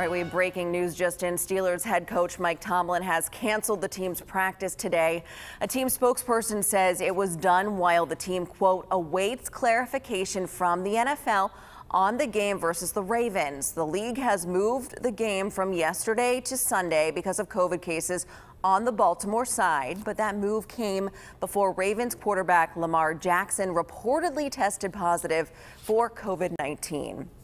All right, we have breaking news just in. Steelers head coach Mike Tomlin has canceled the team's practice today. A team spokesperson says it was done while the team, quote, awaits clarification from the NFL on the game versus the Ravens. The league has moved the game from yesterday to Sunday because of COVID cases on the Baltimore side, but that move came before Ravens quarterback Lamar Jackson reportedly tested positive for COVID-19.